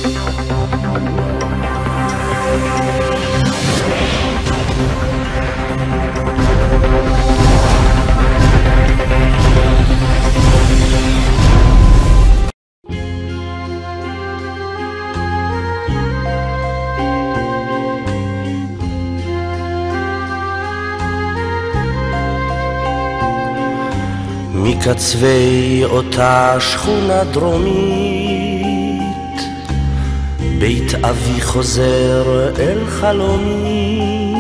מקצווי אותה שכונה דרומית בית אבי חוזר אל חלומי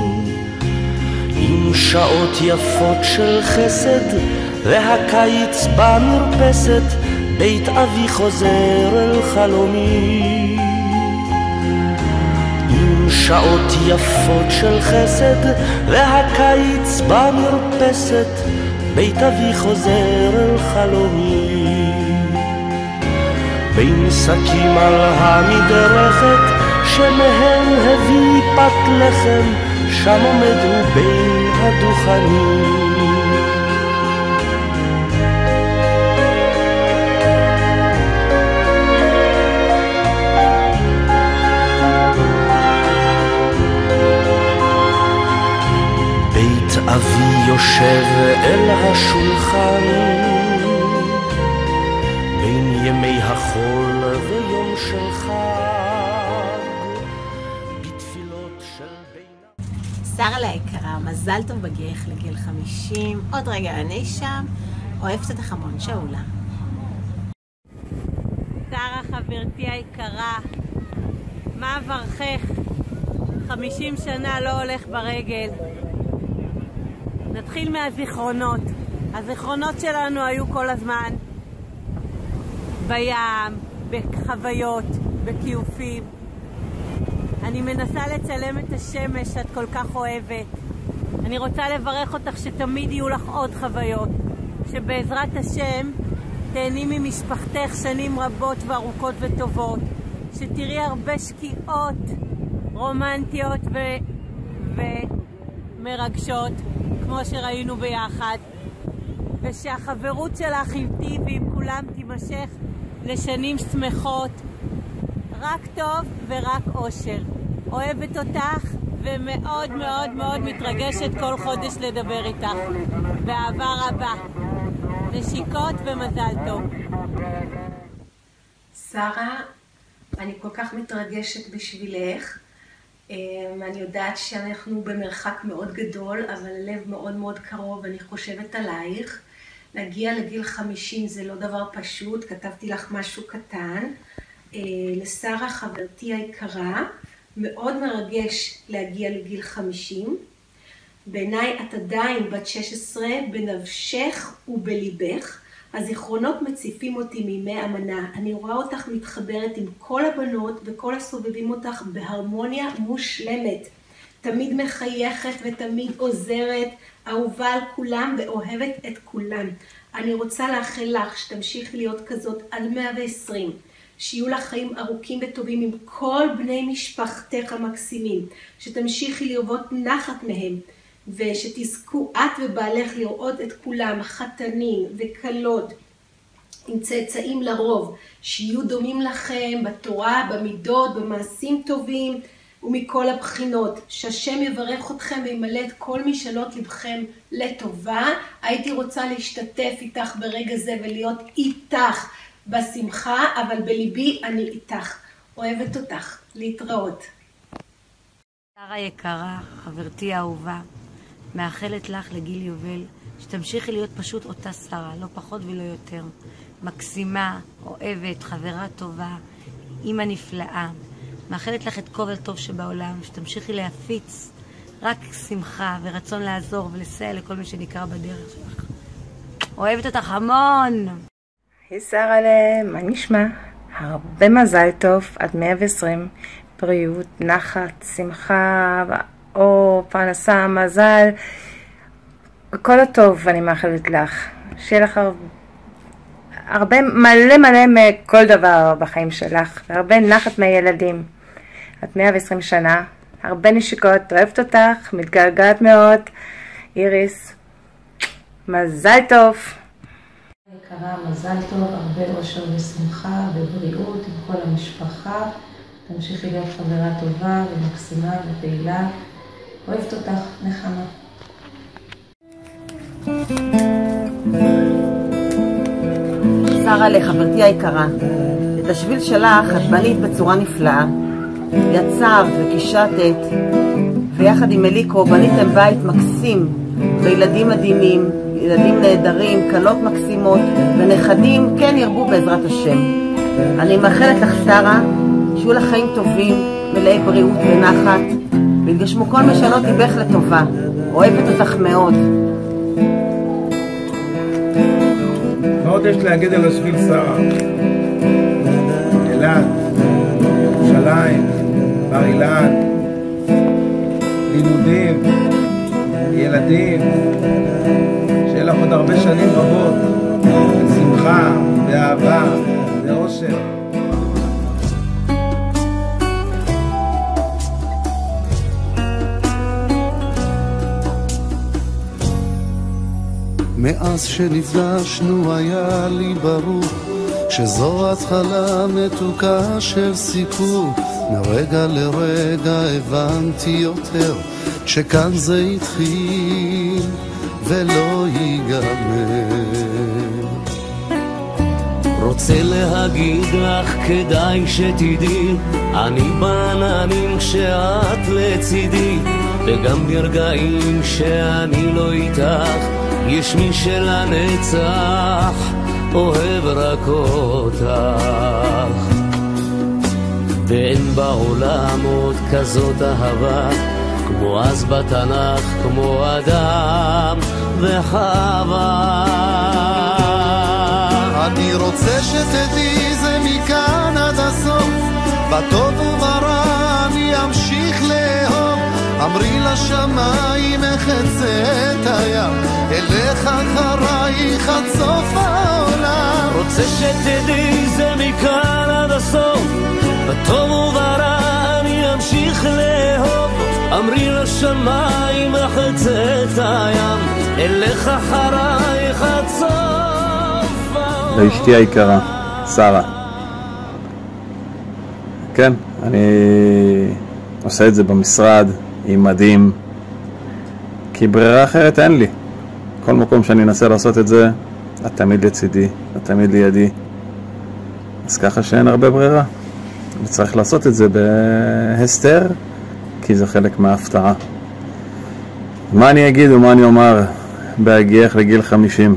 עם שעות יפות של חסד והקיץ במרפסת בית אבי חוזר אל חלומי עם שעות יפות של חסד והקיץ במרפסת בית אבי חוזר אל חלומי בין שקים על המדרכת שמהם הביא פת לחם שם עומד הוא בין הדוכנים אבי יושב אל השולחן בין ימי החול ויום של חג בתפילות של בין שרה ליקרה, מזל טוב בגייך לגיל 50, עוד רגע אני שם, אוהבת את החמון שאולה. שרה חברתי היקרה, מה עברכך? 50 שנה לא הולך ברגל. נתחיל מהזיכרונות. הזיכרונות שלנו היו כל הזמן בים, בחוויות, בכיופים. אני מנסה לצלם את השמש שאת כל כך אוהבת. אני רוצה לברך אותך שתמיד יהיו לך עוד חוויות. שבעזרת השם תהני ממשפחתך שנים רבות וארוכות וטובות. שתראי הרבה שקיעות רומנטיות ומרגשות. כמו שראינו ביחד, ושהחברות שלך איתי ועם כולם תימשך לשנים שמחות, רק טוב ורק אושר. אוהבת אותך ומאוד מאוד מאוד מתרגשת כל חודש לדבר איתך. באהבה רבה. נשיקות ומזל טוב. שרה, אני כל כך מתרגשת בשבילך. אני יודעת שאנחנו במרחק מאוד גדול, אבל הלב מאוד מאוד קרוב, אני חושבת עלייך. להגיע לגיל 50 זה לא דבר פשוט, כתבתי לך משהו קטן. לשרה חברתי היקרה, מאוד מרגש להגיע לגיל 50. בעיניי את עדיין בת 16 בנפשך ובליבך. הזיכרונות מציפים אותי מימי אמנה. אני רואה אותך מתחברת עם כל הבנות וכל הסובבים אותך בהרמוניה מושלמת. תמיד מחייכת ותמיד עוזרת, אהובה על כולם ואוהבת את כולם. אני רוצה לאחל לך שתמשיכי להיות כזאת עד 120. שיהיו לך חיים ארוכים וטובים עם כל בני משפחתך המקסימים. שתמשיכי לראות נחת מהם. ושתזכו את ובעלך לראות את כולם, חתנים וכלות, עם צאצאים לרוב, שיהיו דומים לכם בתורה, במידות, במעשים טובים ומכל הבחינות. שהשם יברך אתכם וימלא את כל משאלות לבכם לטובה. הייתי רוצה להשתתף איתך ברגע זה ולהיות איתך בשמחה, אבל בליבי אני איתך. אוהבת אותך. להתראות. שרה יקרה, חברתי האהובה, מאחלת לך לגיל יובל, שתמשיכי להיות פשוט אותה שרה, לא פחות ולא יותר. מקסימה, אוהבת, חברה טובה, אמא נפלאה. מאחלת לך את כל הטוב שבעולם, שתמשיכי להפיץ רק שמחה ורצון לעזור ולסייע לכל מי שנקרא בדרך שלך. אוהבת אותך המון. היי שרה, מה נשמע? הרבה מזל טוב, עד 120, בריאות, נחת, שמחה, או פרנסה, מזל, כל הטוב אני מאחלת לך. שיהיה לך הרבה מלא מכל דבר בחיים שלך, והרבה נחת מהילדים. את 120 שנה, הרבה נשיקות, אוהבת אותך, מתגעגעת מאוד. איריס, מזל טוב. יקרה, מזל טוב, הרבה אושר ושמחה ובריאות עם כל המשפחה. תמשיכי להיות חברה טובה ומקסימה ופעילה. אוהבת אותך, נחמה. שרה לחברתי היקרה, את השביל שלך את בנית בצורה נפלאה. יצרת וקישטת, ויחד עם אליקו בניתם בית מקסים, וילדים מדהימים, ילדים נהדרים, קלות מקסימות, ונכדים כן ירבו בעזרת השם. אני מאחלת לך שרה, שיהיו לך חיים טובים, מלאי בריאות ונחת, והתגשמו כל משנות ליבך לטובה. אוהבת אותך מאוד. מה עוד יש להגיד על השביל שרה? אילת, ירושלים, בר אילן, לימודים, ילדים, שיהיה לך עוד הרבה שנים רבות, בשמחה, באהבה, באושר. מאז שנפגשנו היה לי ברור שזו התחלה מתוקה של סיפור. מרגע לרגע הבנתי יותר שכאן זה התחיל ולא ייגמר. רוצה להגיד לך כדאי שתדעי, אני בעננים כשאת לצידי, וגם ברגעים שאני לא איתך יש מי שלנצח אוהב רק אותך. ואין בעולם עוד כזאת אהבה כמו אז בתנ"ך, כמו אדם וחווה. אני רוצה שתדעי זה מכאן עד הסוף, בטוב וברע אני אמשיך לאהוב. אמרי לשמיים החצה את הים, אלך אחרייך עד סוף העולם. רוצה שתדעי זה מכאן עד הסוף, בטוב וברע אני אמשיך לאהוב. אמרי לשמיים החצה את הים, אלך אחרייך עד סוף העולם. לאשתי היקרה, שרה. כן, אני עושה את זה במשרד עם מדים, כי ברירה אחרת אין לי. כל מקום שאני אנסה לעשות את זה, את תמיד לצידי, את תמיד לידי. אז ככה שאין הרבה ברירה. וצריך לעשות את זה בהסתר, כי זה חלק מההפתעה. מה אני אגיד ומה אני אומר בהגיח לגיל 50?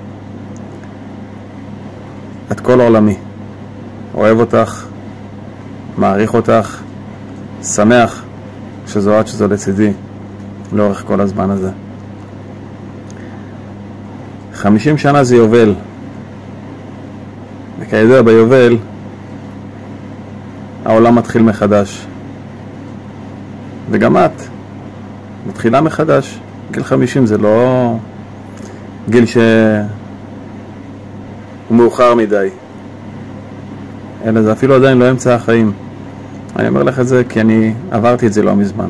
את כל עולמי. אוהב אותך, מעריך אותך, שמח שזו את שזו לצידי לאורך כל הזמן הזה. 50 שנה זה יובל, וכידוע ביובל העולם מתחיל מחדש, וגם את מתחילה מחדש. גיל 50 זה לא גיל שהוא מאוחר מדי, אלא זה אפילו עדיין לא אמצע החיים. אני אומר לך את זה כי אני עברתי את זה לא מזמן.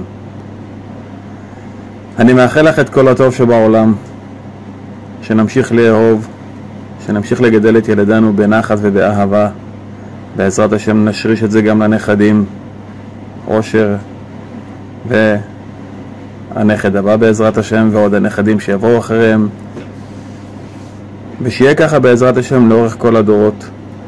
אני מאחל לך את כל הטוב שבעולם, שנמשיך לאהוב, שנמשיך לגדל את ילדינו בנחת ובאהבה. בעזרת השם נשריש את זה גם לנכדים, אושר והנכד הבא בעזרת השם, ועוד הנכדים שיבואו אחריהם, ושיהיה ככה בעזרת השם לאורך כל הדורות.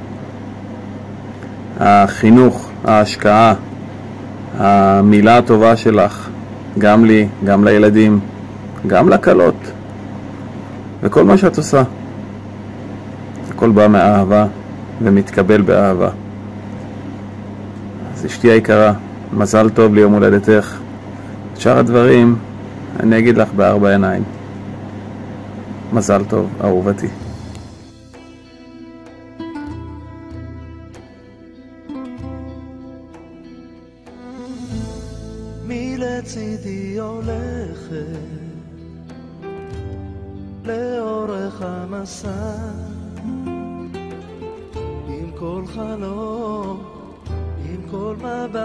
החינוך, ההשקעה, המילה הטובה שלך, גם לי, גם לילדים, גם לקלות, וכל מה שאת עושה, הכל בא מאהבה ומתקבל באהבה. אז אשתי היקרה, מזל טוב ליום הולדתך. את שאר הדברים אני אגיד לך בארבע עיניים. מזל טוב, אהובתי. מלצידי הולכת לאורך המסע, עם כל חלום, עם כל מבט.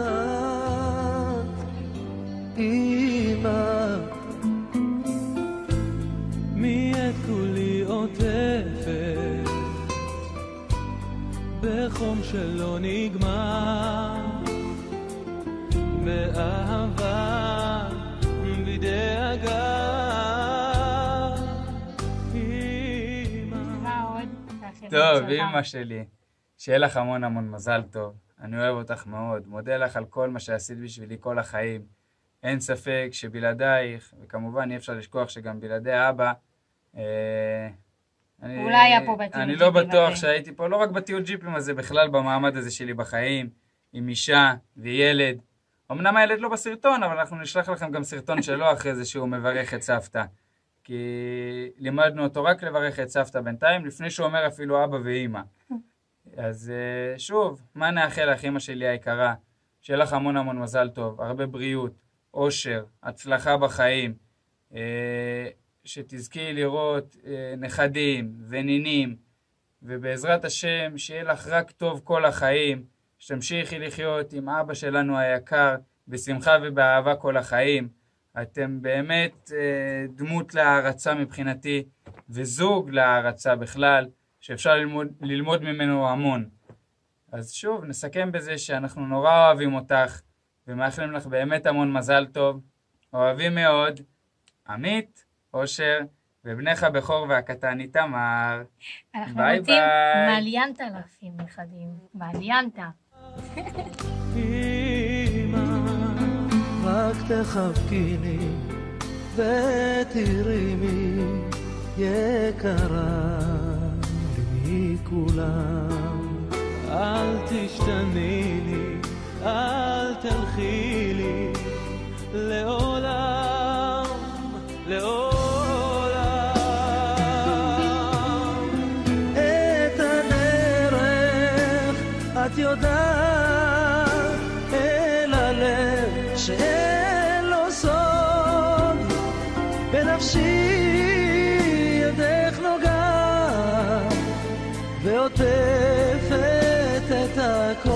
אמא, מי את כולי עוטפת נגמר באהבה בדאגה. טוב, אמא שלי, שיהיה לך המון המון מזל טוב. אני אוהב אותך מאוד. מודה לך על כל מה שעשית בשבילי כל החיים. אין ספק שבלעדייך, וכמובן אי אפשר לשכוח שגם בלעדי אבא, אולי היה פה בטיול ג'יפים. אני לא בטוח שהייתי פה, לא רק בטיול ג'יפים הזה, בכלל במעמד הזה שלי בחיים, עם אישה וילד. אמנם הילד לא בסרטון, אבל אנחנו נשלח לכם גם סרטון שלו אחרי זה שהוא מברך את סבתא. כי לימדנו אותו רק לברך את סבתא בינתיים, לפני שהוא אומר אפילו אבא ואמא. אז שוב, מה נאחל לך, אמא שלי היקרה? שיהיה לך המון המון מזל טוב, הרבה בריאות, אושר, הצלחה בחיים, שתזכי לראות נכדים ונינים, ובעזרת השם שיהיה לך רק טוב כל החיים, שתמשיכי לחיות עם אבא שלנו היקר, בשמחה ובאהבה כל החיים. אתם באמת דמות להערצה מבחינתי, וזוג להערצה בכלל, שאפשר ללמוד ממנו המון. אז שוב, נסכם בזה שאנחנו נורא אוהבים אותך, ומאחלים לך באמת המון מזל טוב. אוהבים מאוד, עמית, אושר, ובנך הבכור והקטן איתמר. אנחנו רוצים מעליינתה להפים נכדים. מעליינתה. רק תחבקיני ותרימי יקרה לי מכולם. אל תשתני לי, אל תלכי לי לעולם, לעולם. את הדרך את יודעת, אל הלב שאין לו סוד, בנפשי ידך נוגעת ועוטפת את הכל.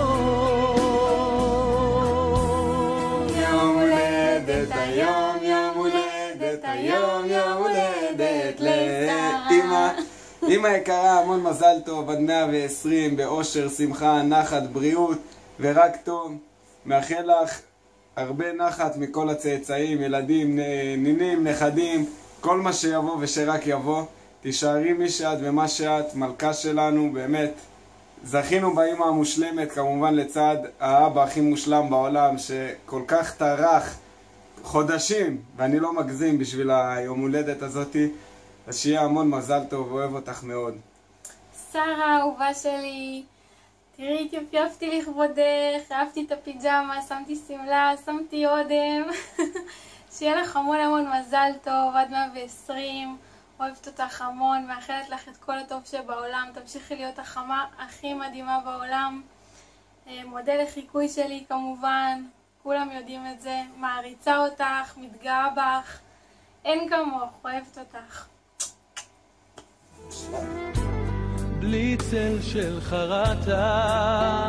יום הולדת היום, יום הולדת היום, יום הולדת לאמא. אמא יקרה, המון מזל טוב, עד 120, באושר, שמחה, נחת, בריאות ורק טוב. מאחל לך הרבה נחת מכל הצאצאים, ילדים, נינים, נכדים, כל מה שיבוא ושרק יבוא. תישארי מי שאת ומה שאת, מלכה שלנו, באמת. זכינו באמא המושלמת, כמובן לצד האבא הכי מושלם בעולם, שכל כך טרח חודשים, ואני לא מגזים בשביל היום הולדת הזאת. אז שיהיה המון מזל טוב, אוהב אותך מאוד. שרה, אהובה שלי, תראי, התייפייפתי לכבודך, אהבתי את הפיג'מה, שמתי סמלה, שמתי אודם. שיהיה לך המון המון מזל טוב, עד 120, אוהבת אותך המון, מאחלת לך את כל הטוב שבעולם, תמשיכי להיות החמה הכי מדהימה בעולם. מודה לחיקוי שלי כמובן, כולם יודעים את זה, מעריצה אותך, מתגאה בך, אין כמוך, אוהבת אותך. בלי צל של חרטה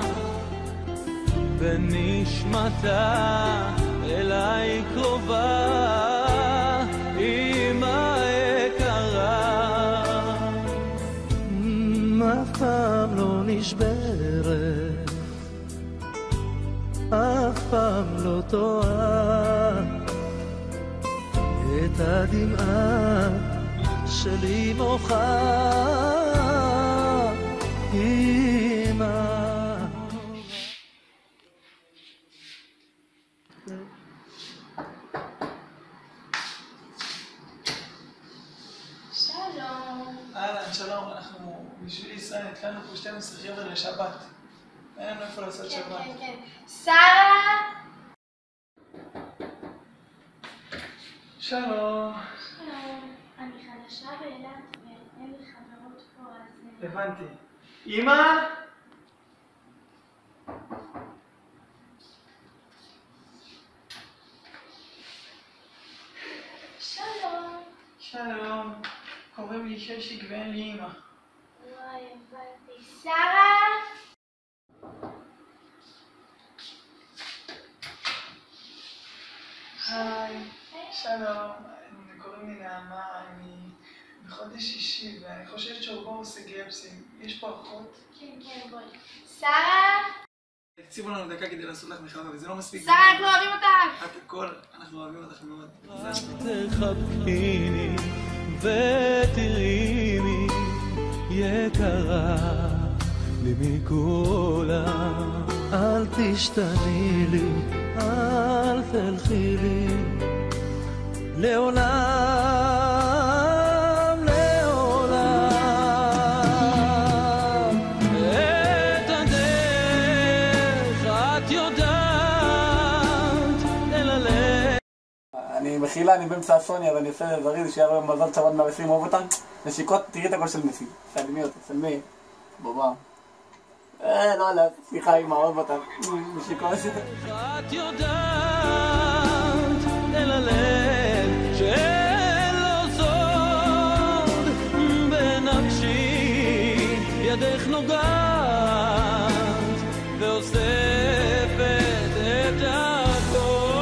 בנשמתה אליי קרובה, אמא יקרה, אף פעם לא נשברת, אף פעם לא טועה, את הדמעה שלי מוחה אמא. שלום. אהלן, שלום, אנחנו בשביל ישראל נתקענו פה 12 חבר'ה לשבת. אין לנו איפה לעשות שבת. כן, כן, כן. שרה! שלום. שלום. אני חדשה באילת ואין לי חברות פה, אז... הבנתי. אמא? שלום. שלום. קוראים לי ששיק ואין לי אמא. וואי, הבנתי. שרה! היי. שלום. קוראים לי נעמה, אני בחודש שישי, ואני חושבת שהוא עושה גרפסים. יש פה אחות? כן, כן, בואי. שרה! תקציבו לנו דקה כדי לעשות לך מחווה, וזה לא מספיק. שרה, אנחנו אוהבים אותך! את הכל, אנחנו אוהבים אותך מאוד. תחבקיני ותראיני יקרה לי מכולם. אל תשתני לי, אל תלכי לי לעולם, לעולם. את הדרך את יודעת לללך. אני מחילה, אני באמצע הסוני, אבל אני עושה זריז, שיהיה לו מזל צבד 120, אוהב אותם. נשיקות, תראי את הקול של מסי. סלמי אותי, סלמי. בובה. לא, לא, סליחה אמא, אוהב אותם. נשיקות. את יודעת לללך שאין לו סוד בנפשי, ידך נוגעת ואוספת את הכל.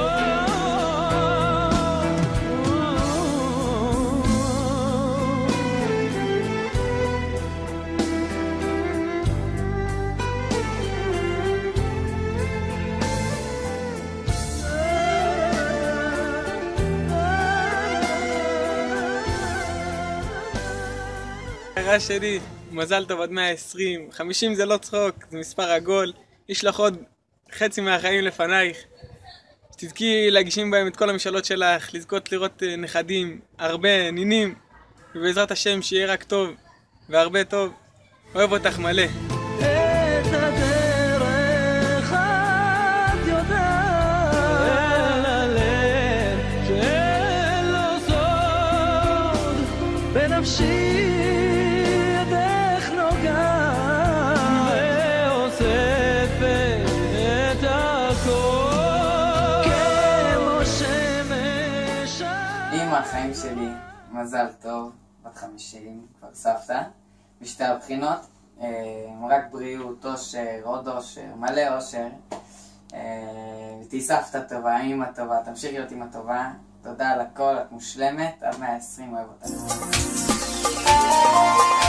חברה שלי, מזל טוב עד 120, 50 זה לא צחוק, זה מספר עגול, יש לך עוד חצי מהחיים לפנייך. שתזכי להגשים בהם את כל המשאלות שלך, לזכות לראות נכדים, הרבה, נינים, ובעזרת השם שיהיה רק טוב והרבה טוב. אוהב אותך מלא. את הדרך את יודעת לללך שאין לו סוד בנפשי, ידך נוגעת ואוספת את הכל כמו שמש. אמא, החיים שלי, מזל טוב, בת 50, כבר סבתא, בשתי הבחינות, רק בריאות, אושר, עוד אושר, מלא אושר, ותהי סבתא טובה, אמא טובה, תמשיך להיות אמא טובה, תודה על הכל, את מושלמת, עד 120, אוהב אותך.